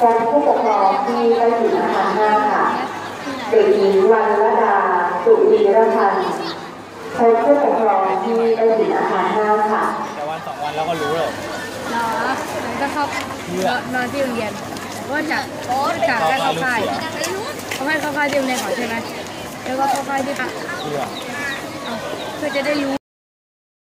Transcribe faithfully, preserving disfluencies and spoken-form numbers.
พร้อมผู้ปกครองที่ได้ถึงอาคารห้าค่ะเด็กหญิงวันรดาสุวีรพันธ์พร้อมผู้ปกครองที่ได้ถึงอาคารห้าค่ะแต่วันสองวันแล้วก็รู้เลยรอแล้วก็เข้านอนที่โรงเรียนก็จะจะได้เข้าค่ายเขาให้เข้าค่ายที่โรงเรียนก่อนใช่ไหมแล้วก็เข้าค่ายที่อ่ะเพื่อจะได้รู้